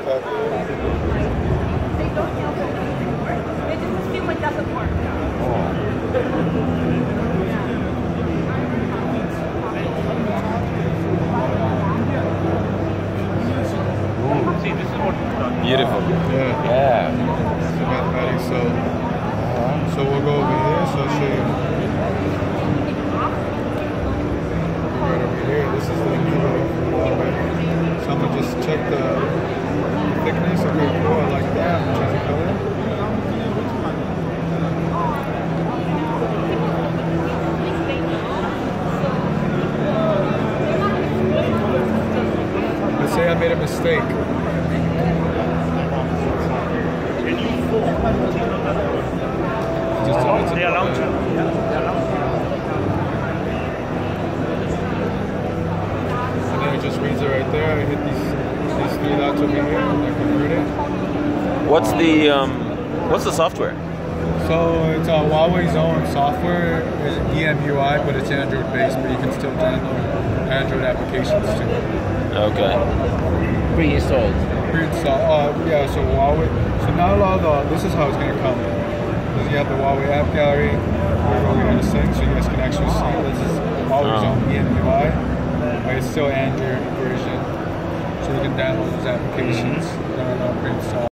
It just feels like doesn't work. Beautiful. Yeah. So mathematics. So we'll go over here. So I'll show you. Go right over here. This is the Uniglobe from Huawei. So I'm gonna just check the thickness. Okay, cool. I like that. Change the color. Let's say I made a mistake. They are launching. And then it just reads it right there. I hit these three dots over here and I convert it. What's the software? So it's Huawei's own software, it's EMUI, but it's Android based, but you can still download Android applications too. Okay. Pre-installed. Pre-installed. Yeah, so Huawei. So now this is how it's gonna come. You have the Huawei app gallery. We're going to sync, so you guys can actually see this is Huawei's own EMUI, but it's still Android version, so you can download those applications that are not pre-installed.